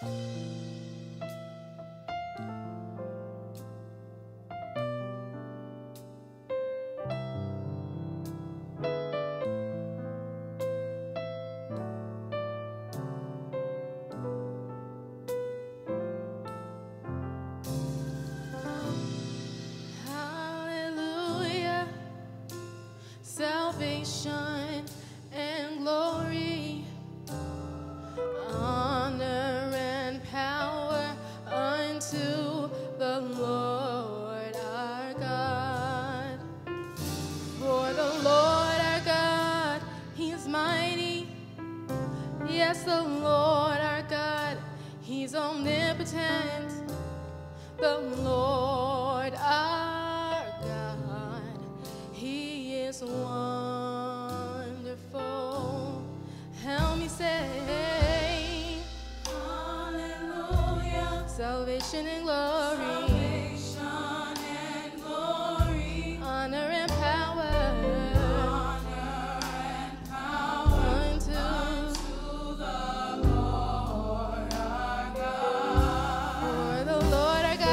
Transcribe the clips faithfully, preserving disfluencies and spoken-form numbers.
Hallelujah, salvation and glory, honor and power unto the Lord our God. For the Lord our God, He is mighty. Yes, the Lord our God, He's omnipotent. The Lord our God, He is wonderful. Help me say, hallelujah, salvation and glory, salvation and glory, honor and power, honor and power unto, unto the Lord our God. For the Lord our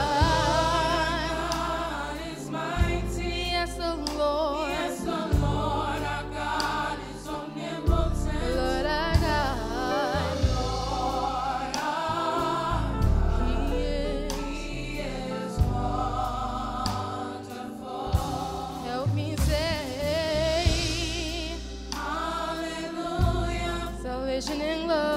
God is mighty. Yes, the Lord. Yes, the Lord our God is omnipotent. The Lord our God. Lord our God. He is. He is wonderful. Help me say, hallelujah, salvation and glory.